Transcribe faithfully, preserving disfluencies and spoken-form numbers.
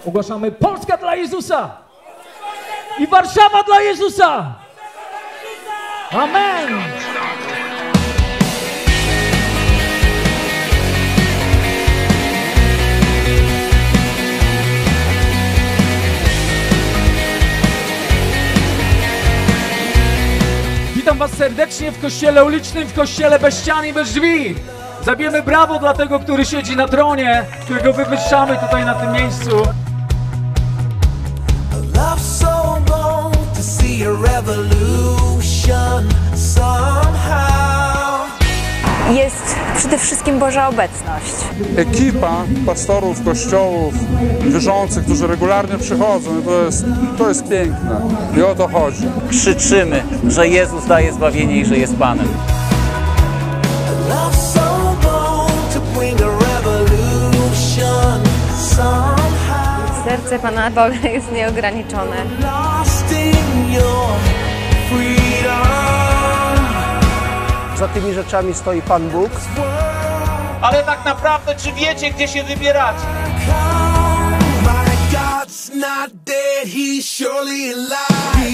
Ogłaszamy Polska dla Jezusa i Warszawa dla Jezusa. Amen. Witam was serdecznie w kościele ulicznym, w kościele bez ścian i bez drzwi. Zabijemy brawo dla tego, który siedzi na tronie, którego wywyższamy tutaj na tym miejscu. Jest przede wszystkim Boża obecność. Ekipa pastorów, kościołów, wierzących, którzy regularnie przychodzą, to jest, to jest piękne i o to chodzi. Krzyczymy, że Jezus daje zbawienie i że jest Panem. Serce Pana Boga jest nieograniczone. Za tymi rzeczami stoi Pan Bóg. Ale tak naprawdę, czy wiecie, gdzie się wybieracie? My God's not dead, he's surely alive.